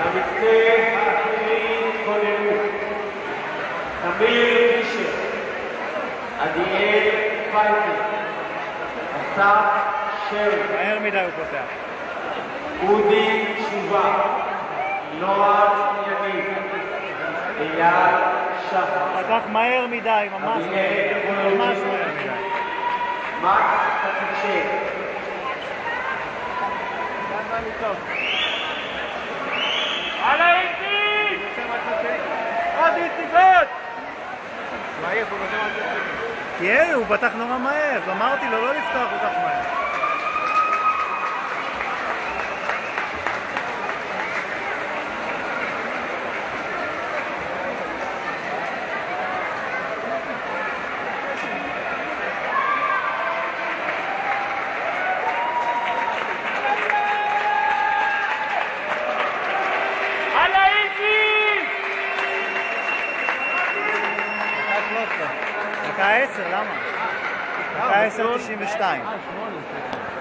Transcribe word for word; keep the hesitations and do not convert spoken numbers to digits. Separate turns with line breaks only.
למצפה השני כוננו תמיר פישר, עדיאל פייטי, אסף שרי,
מהר מדי הוא פותח.
אודי תשובה, נועד יניב, אייל שחר.
פתח מהר מדי, ממש ממש מהר מדי.
מקס קטצ'ק.
הלאה איציק! עוד איציק עוד!
תהיה, הוא פתח נורא מהר, אמרתי לו לא לפתוח כל כך מהר. דקה עשר, למה? דקה עשר תשעים ושתיים.